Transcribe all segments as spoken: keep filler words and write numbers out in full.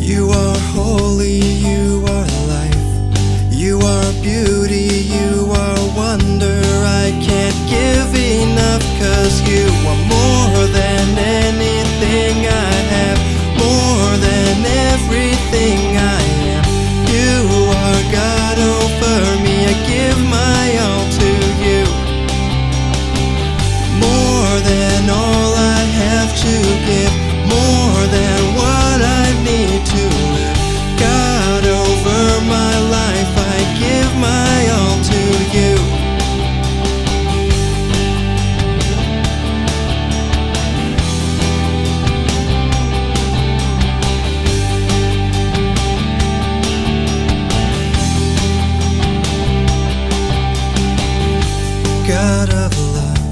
You are holy, you are life, you are beauty, you are wonder. I can't give enough, 'cause you are more than anything I have, more than everything I am. You are God over me, I give my all to you. More than all I have to give, more than what I need to live. God over my life, I give my all to you. God of love,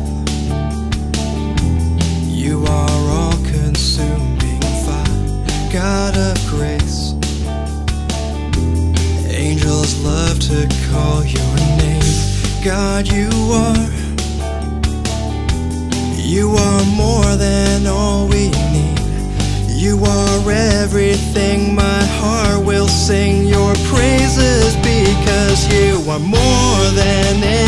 you are all-consuming fire. God of grace, angels love to call your name. God, you are, you are more than all we need. You are everything, my heart will sing your praises, because you are more than anything.